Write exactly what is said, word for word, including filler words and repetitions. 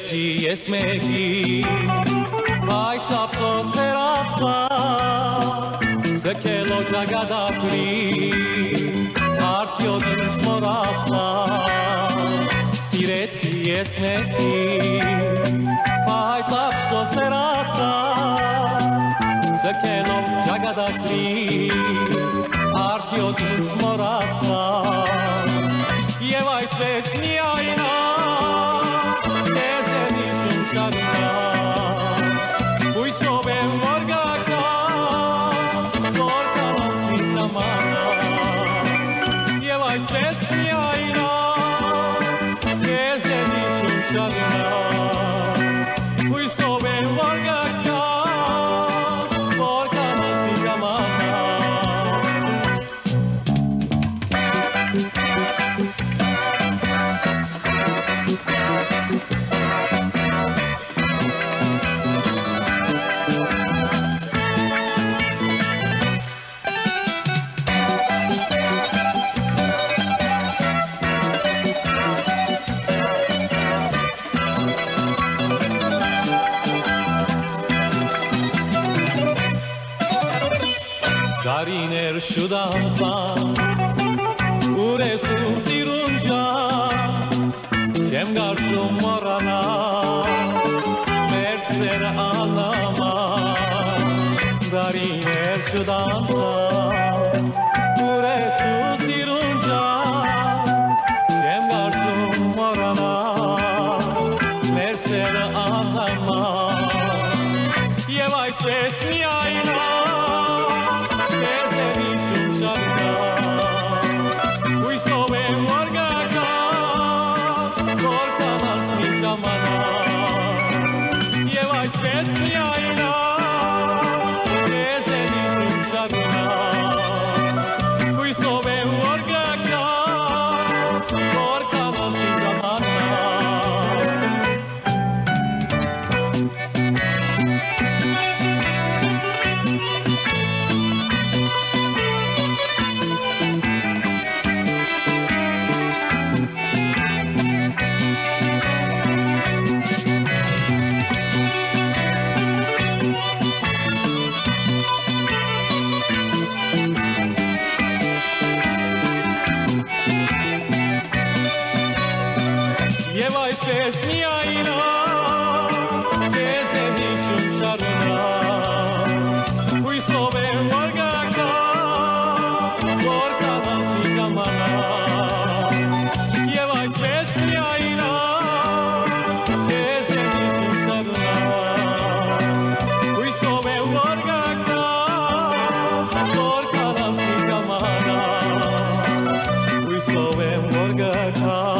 Սիրեցի ես մեկի, բայց ափսոս հեռացա, ձգելով ճակատագրի, արդյոք ինձ մոռացա։ Սիրեցի ես մեկի, բայց ափսոս հեռացա, ձգելով ճակատագրի, արդյոք ինձ մոռացա։ Եվ այսպես միայն Հույսով եմ որ գակաս, որ կանաս մի ժամանակ Եվ այսպես միայն ես եմ իշում շարունակ Հույսով եմ որ գակաս, որ կանաս մի Դարիներ շուտ անցան, ուր ես դու սիրուն ջան, չեմ կարծում մոռանաս, մեր սերը աննման։ Դարիներ շուտ անցան, ուր ես դու սիրուն ջան, չեմ կարծում մոռանաս, մեր սերը աննման։ Եվ այսպես միայն Հույսով եմ որ գակաս, որ կանաս մի ժամանակ Եվ այսպես միայն ես եմ իշում շարունակ Հույսով եմ որ գակաս, որ կանաս մի ժամանակ Եվ այսպես միայն ես եմ իշում շարունակ Հույսով եմ որ գակաս, որ կանաս մի ժամանակ Եվ այսպես միայն ես եմ իշում շարունակ Հույսով եմ որ գակաս, որ կանաս մի ժամանակ Հույսով եմ որ գակաս